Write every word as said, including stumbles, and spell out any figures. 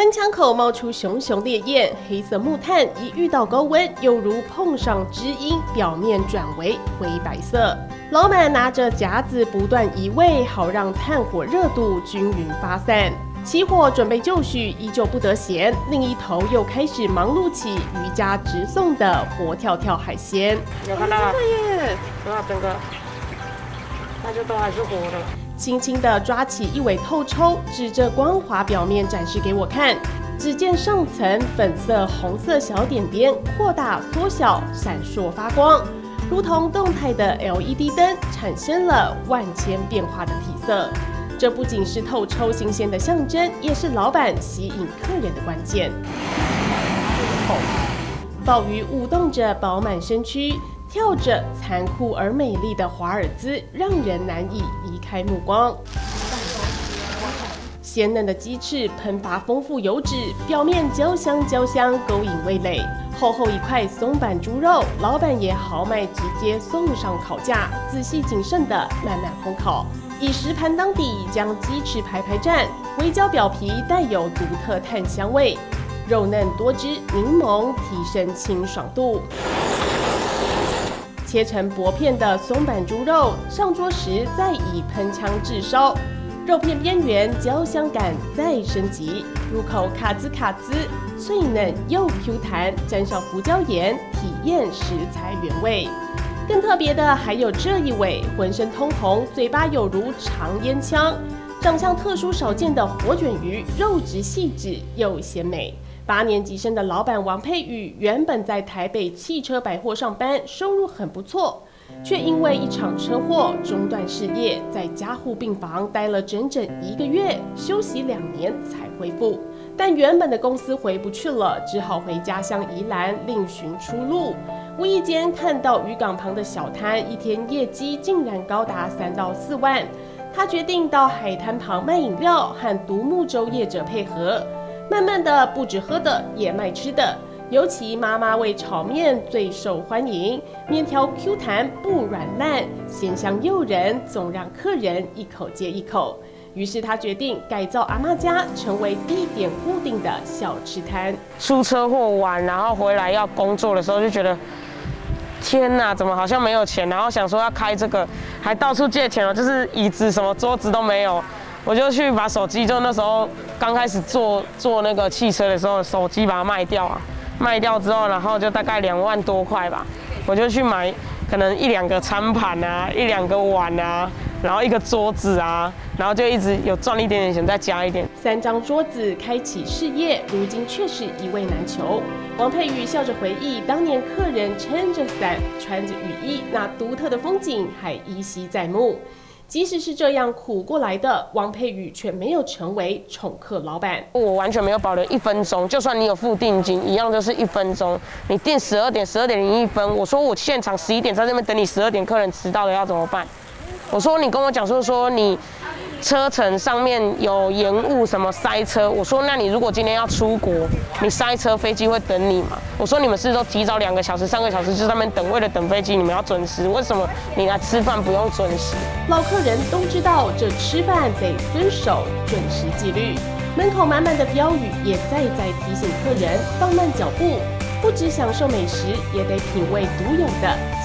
喷枪口冒出熊熊烈焰，黑色木炭一遇到高温，犹如碰上知音，表面转为灰白色。老板拿着夹子不断移位，好让炭火热度均匀发散。起火准备就绪，依旧不得闲。另一头又开始忙碌起渔家直送的活跳跳海鲜。 有看到吗？真的耶！哇，整个，那就都还是活的。 轻轻地抓起一尾透抽，指着光滑表面展示给我看。只见上层粉色、红色小点点扩大、缩小、闪烁发光，如同动态的 L E D 灯，产生了万千变化的体色。这不仅是透抽新鲜的象征，也是老板吸引客人的关键。鲍鱼舞动着饱满身躯。 跳着残酷而美丽的华尔兹，让人难以移开目光。鲜嫩的鸡翅喷发丰富油脂，表面焦香焦香，勾引味蕾。厚厚一块松板猪肉，老板也豪迈直接送上烤架，仔细谨慎地慢慢烘烤。以石盘当底，将鸡翅排排蘸，微焦表皮带有独特炭香味，肉嫩多汁，柠檬提升清爽度。 切成薄片的松板猪肉，上桌时再以喷枪炙烧，肉片边缘焦香感再升级，入口卡滋卡滋，脆嫩又 Q 弹，沾上胡椒盐，体验食材原味。更特别的还有这一尾，浑身通红，嘴巴有如长烟枪，长相特殊少见的活卷鱼，肉质细致又鲜美。 八年级生的老板王佩宇，原本在台北汽车百货上班，收入很不错，却因为一场车祸中断事业，在加护病房待了整整一个月，休息两年才恢复。但原本的公司回不去了，只好回家乡宜兰另寻出路。无意间看到渔港旁的小摊，一天业绩竟然高达三到四万，他决定到海滩旁卖饮料，和独木舟业者配合。 慢慢的，不止喝的，也卖吃的。尤其妈妈味炒面最受欢迎，面条 Q 弹不软烂，鲜香诱人，总让客人一口接一口。于是他决定改造阿嬷家，成为地点固定的小吃摊。 出车祸完，然后回来要工作的时候，就觉得天哪，怎么好像没有钱？然后想说要开这个，还到处借钱了，就是椅子、什么桌子都没有。 我就去把手机，就那时候刚开始做做那个汽车的时候，手机把它卖掉啊，卖掉之后，然后就大概两万多块吧，我就去买可能一两个餐盘啊，一两个碗啊，然后一个桌子啊，然后就一直有赚一点点钱，再加一点。 三张桌子开启事业，如今却是一位难求。王佩宇笑着回忆，当年客人撑着伞，穿着雨衣，那独特的风景还依稀在目。 即使是这样苦过来的王佩宇，却没有成为宠客老板。 我完全没有保留一分钟，就算你有付定金，一样就是一分钟。你定十二点，十二点零一分，我说我现场十一点在这边等你，十二点客人迟到了要怎么办？我说你跟我讲说说你车程上面有延误什么塞车，我说那你如果今天要出国，你塞车飞机会等你吗？我说你们是都提早两个小时、三个小时就在那边等，为了等飞机你们要准时，为什么你来吃饭不用准时？ 老客人都知道这吃饭得遵守准时纪律，门口满满的标语也再再提醒客人放慢脚步，不只享受美食，也得品味独有的